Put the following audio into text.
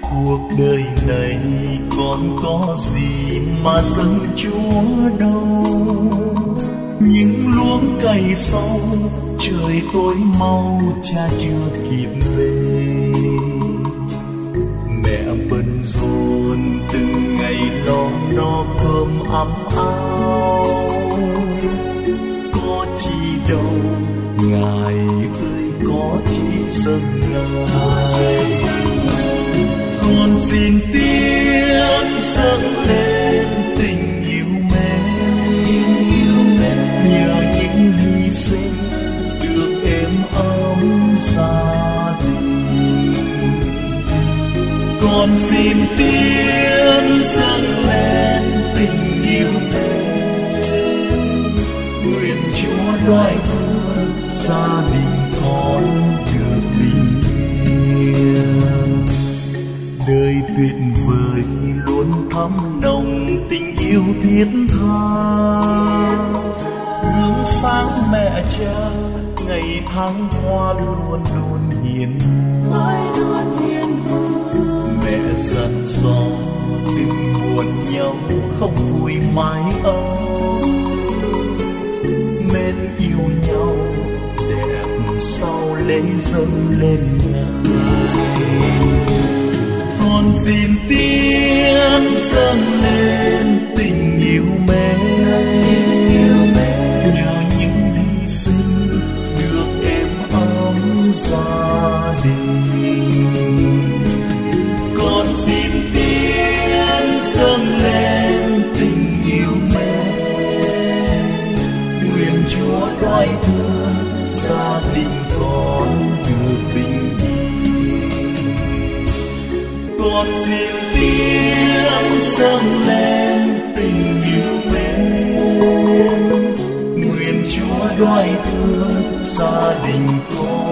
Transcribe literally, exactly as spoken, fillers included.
cuộc đời này còn có gì mà dâng Chúa đâu, những luống cày sâu trời tối mau cha chưa kịp về. Mẹ bận rộn từng ngày lo no cơm ấm áo, có chi đâu Ngài ơi có chi dâng Ngài. Con xin tiếng dâng lên tình yêu mến, nhờ những hy sinh được êm ấm gia đình. Con xin tiếng dâng lên tình yêu mến, nguyện Chúa đoái thương gia đình con được bình yên. Đời tuyệt vời luôn thắm nồng tình yêu thiết tha, gương sáng mẹ cha ngày tháng qua luôn luôn hiền mẹ dặn dò đừng buồn nhau không vui mãi âu, mến yêu nhau đẹp sau lễ dâng lên Ngài. Con xin tiếng dâng lên tình yêu mến, nhờ những hy sinh được êm ấm gia đình. Con xin tiếng dâng lên tình yêu mến, nguyện Chúa đoái thương gia đình con được bình yên. Con xin tiếng dâng lên tình yêu mến, nguyện Chúa đoái thương gia đình con